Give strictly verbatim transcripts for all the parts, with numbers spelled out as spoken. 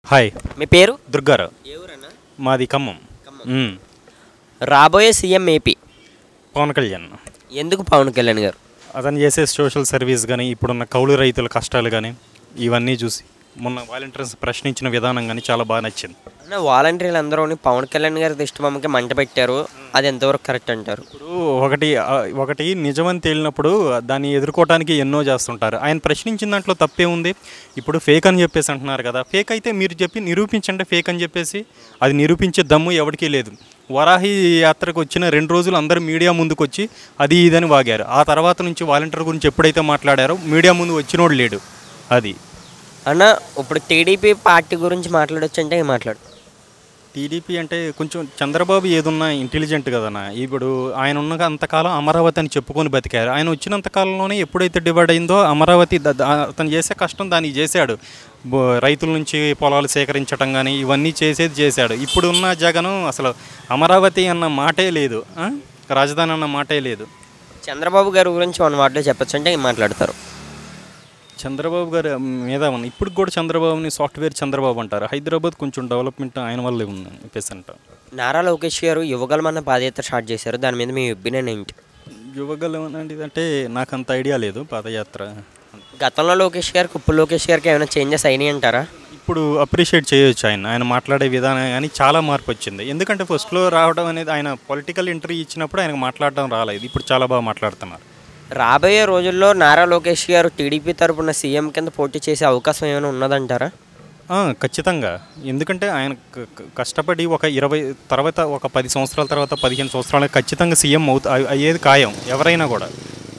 Hi, మీ పేరు? దుర్గారావు. ఏ ఊరన్నా? మాది ఖమ్మం. మ్మ్. రాబోయే సీఎం ఏపీ పవన్ కళ్యాణ్. ఎందుకు పవన్ కళ్యాణ్ గారు? అతను చేసే సోషల్ సర్వీస్ కానీ, ఇప్పుడున్న కౌలు రైతుల కష్టాలు కానీ, ఇవన్నీ చూసి మొన్న వాలంటీర్స్ ప్రశ్నించిన విధానం కానీ చాలా బాగా నచ్చింది. అన్న వాలంటీర్లు అందరూ పవన్ కళ్యాణ్ గారి దిష్టిబొమ్మకి మంట పెట్టారు, అది ఎంతవరకు కరెక్ట్ అంటారు? ఇప్పుడు ఒకటి ఆ, ఒకటి నిజమని తేలినప్పుడు దాన్ని ఎదుర్కోవడానికి ఎన్నో చేస్తుంటారు. ఆయన ప్రశ్నించిన దాంట్లో తప్పే ఉంది. ఇప్పుడు ఫేక్ అని చెప్పేసి అంటున్నారు కదా, ఫేక్ అయితే మీరు చెప్పి నిరూపించండి ఫేక్ అని చెప్పేసి. అది నిరూపించే దమ్ము ఎవరికీ లేదు. వరాహి యాత్రకు వచ్చిన రెండు రోజులు అందరూ మీడియా ముందుకు వచ్చి అది ఇదని వాగారు. ఆ తర్వాత నుంచి వాలంటీర్ గురించి ఎప్పుడైతే మాట్లాడారో మీడియా ముందు వచ్చినోడు లేడు. అది అన్న ఇప్పుడు టీడీపీ పార్టీ గురించి మాట్లాడొచ్చు అంటే ఏం మాట్లాడు? టీడీపీ అంటే కొంచెం చంద్రబాబు ఏదున్నా ఇంటెలిజెంట్ కదన్నా. ఇప్పుడు ఆయన ఉన్న అంతకాలం అమరావతి అని చెప్పుకొని బతికారు. ఆయన వచ్చినంత కాలంలోనే ఎప్పుడైతే డివైడ్ అయిందో అమరావతి ద- ద- అతను చేసే కష్టం దానికి చేశాడు. బో- రైతుల నుంచి పొలాలు సేకరించడం కానీ ఇవన్నీ చేసేది చేశాడు. ఇప్పుడున్న జగను అసలు అమరావతి అన్న మాటే లేదు, ఆ? రాజధాని అన్న మాటే లేదు. చంద్రబాబు గారి గురించి వన్ వాటిలో చెప్పొచ్చు అంటే ఏం మాట్లాడతారు? చంద్రబాబు గారి మీద ఉన్న ఇప్పుడు కూడా చంద్రబాబుని సాఫ్ట్వేర్ చంద్రబాబు అంటారు. హైదరాబాద్ కొంచెం డెవలప్మెంట్ ఆయన వల్లే ఉంది చెప్పేసి అంటారు. నారా లోకేష్ గారు యువగలమన్న పాదయాత్ర స్టార్ట్ చేశారు, దాని మీద మీ ఒపీనియన్ ఏంటి? యువగలం అంటే నాకు అంత ఐడియా లేదు పాదయాత్ర. గతంలో లోకేష్ గారికి ఇప్పుడు లోకేష్ గారికి ఏమైనా చేంజెస్ అయినాయి అంటారా? ఇప్పుడు అప్రిషియేట్ చేయొచ్చు ఆయన ఆయన మాట్లాడే విధానం కానీ చాలా మార్పు వచ్చింది. ఎందుకంటే ఫస్ట్లో రావడం అనేది ఆయన పొలిటికల్ ఎంట్రీ ఇచ్చినప్పుడు ఆయనకు మాట్లాడడం రాలేదు. ఇప్పుడు చాలా బాగా మాట్లాడుతున్నారు. రాబోయే రోజుల్లో నారా లోకేష్ గారు టీడీపీ తరపున సీఎం కింద పోటీ చేసే అవకాశం ఏమైనా ఉన్నదంటారా? ఆ, ఖచ్చితంగా. ఎందుకంటే ఆయన క- క- కష్టపడి ఒక ఇరవై తర్వాత ఒక పది సంవత్సరాల తర్వాత పదిహేను సంవత్సరాలకు ఖచ్చితంగా సీఎం అవుతా అయ్యేది ఖాయం ఎవరైనా కూడా.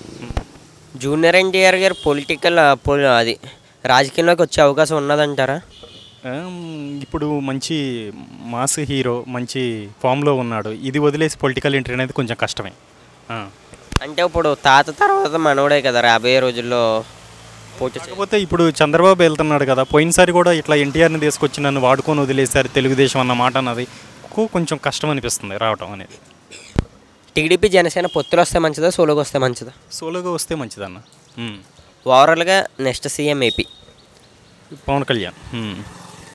జూనియర్ ఎన్టీఆర్ గారు పొలిటికల్ అది రాజకీయంలోకి వచ్చే అవకాశం ఉన్నదంటారా? ఆమ్, ఇప్పుడు మంచి మాస్ హీరో మంచి ఫామ్లో ఉన్నాడు. ఇది వదిలేసి పొలిటికల్ ఎంట్రీ అనేది కొంచెం కష్టమే. ఆ. అంటే ఇప్పుడు తాత తర్వాత మనవడే కదా రాబోయే రోజుల్లో పోటీ చే- కాకపోతే ఇప్పుడు చంద్రబాబు వెళ్తున్నాడు కదా, పోయినసారి కూడా ఇట్లా ఎన్టీఆర్ని తీసుకొచ్చి నన్ను వాడుకొని వదిలేశారు తెలుగుదేశం అన్న మాట అన్నది కూ- కొంచెం కష్టం అనిపిస్తుంది రావటం అనేది. టీడీపీ జనసేన పొత్తులు వస్తే మంచిదా, సోలోగా వస్తే మంచిదా? సోలోగా వస్తే మంచిదన్న. ఉమ్. ఓవరాల్గా next CM AP Pawan Kalyan. ఉమ్.